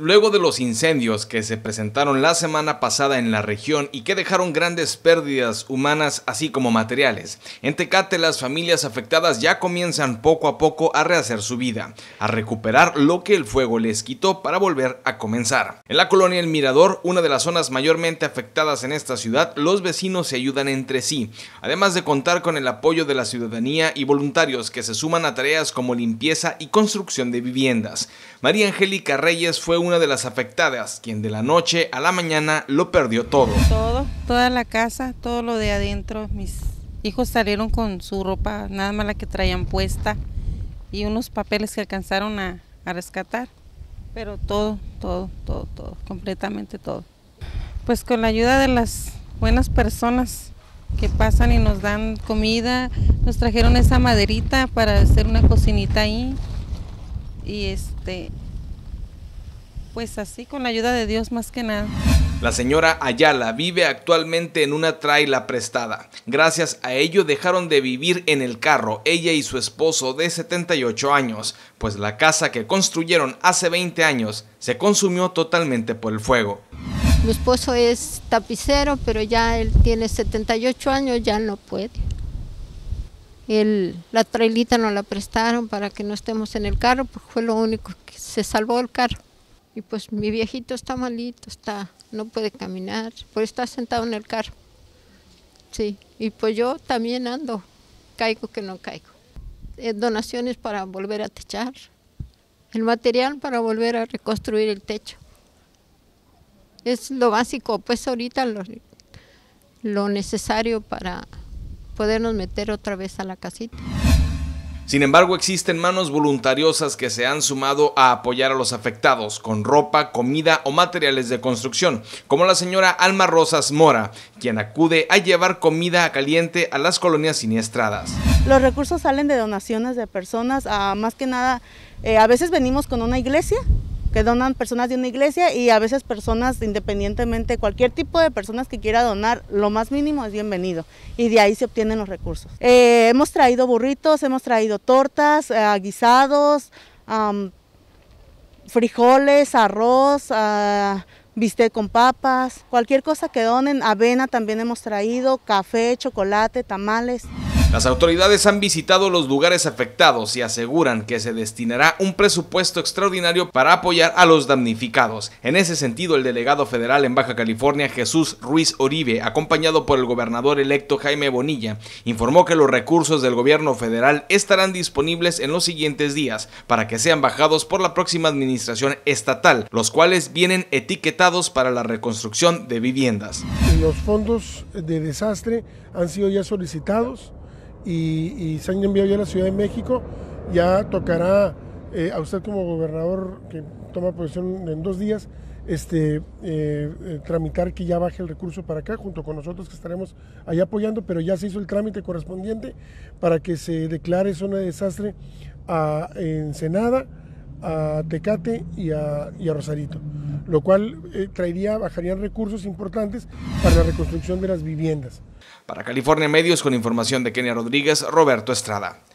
Luego de los incendios que se presentaron la semana pasada en la región y que dejaron grandes pérdidas humanas así como materiales, en Tecate las familias afectadas ya comienzan poco a poco a rehacer su vida, a recuperar lo que el fuego les quitó para volver a comenzar. En la colonia El Mirador, una de las zonas mayormente afectadas en esta ciudad, los vecinos se ayudan entre sí, además de contar con el apoyo de la ciudadanía y voluntarios que se suman a tareas como limpieza y construcción de viviendas. María Angélica Reyes fue una de las afectadas, quien de la noche a la mañana lo perdió todo. Toda la casa, todo lo de adentro. Mis hijos salieron con su ropa, nada más la que traían puesta, y unos papeles que alcanzaron a rescatar. Pero todo, completamente todo. Pues con la ayuda de las buenas personas que pasan y nos dan comida, nos trajeron esa maderita para hacer una cocinita ahí. Y pues así, con la ayuda de Dios más que nada. La señora Ayala vive actualmente en una traila prestada. Gracias a ello dejaron de vivir en el carro, ella y su esposo de 78 años, pues la casa que construyeron hace 20 años se consumió totalmente por el fuego. Mi esposo es tapicero, pero ya él tiene 78 años, ya no puede. La trailita nos la prestaron para que no estemos en el carro, porque fue lo único que se salvó el carro. Y pues mi viejito está malito, no puede caminar, pues está sentado en el carro. Sí, y pues yo también ando, caigo que no caigo. Donaciones para volver a techar, el material para volver a reconstruir el techo. Es lo básico, pues ahorita lo necesario para podernos meter otra vez a la casita. Sin embargo, existen manos voluntariosas que se han sumado a apoyar a los afectados con ropa, comida o materiales de construcción, como la señora Alma Rosas Mora, quien acude a llevar comida caliente a las colonias siniestradas. Los recursos salen de donaciones de personas, más que nada, a veces venimos con una iglesia, que donan personas de una iglesia, y a veces personas independientemente, cualquier tipo de personas que quiera donar, lo más mínimo es bienvenido, y de ahí se obtienen los recursos. Hemos traído burritos, hemos traído tortas, guisados, frijoles, arroz, bistec con papas, cualquier cosa que donen, avena también hemos traído, café, chocolate, tamales. Las autoridades han visitado los lugares afectados y aseguran que se destinará un presupuesto extraordinario para apoyar a los damnificados. En ese sentido, el delegado federal en Baja California, Jesús Ruiz Oribe, acompañado por el gobernador electo Jaime Bonilla, informó que los recursos del gobierno federal estarán disponibles en los siguientes días para que sean bajados por la próxima administración estatal, los cuales vienen etiquetados para la reconstrucción de viviendas. Los fondos de desastre han sido ya solicitados y se han enviado ya a la Ciudad de México. Ya tocará a usted como gobernador, que toma posesión en 2 días, tramitar que ya baje el recurso para acá, junto con nosotros que estaremos allá apoyando, pero ya se hizo el trámite correspondiente para que se declare zona de desastre a Ensenada, a Tecate y a Rosarito, lo cual bajarían recursos importantes para la reconstrucción de las viviendas. Para California Medios, con información de Kenia Rodríguez, Roberto Estrada.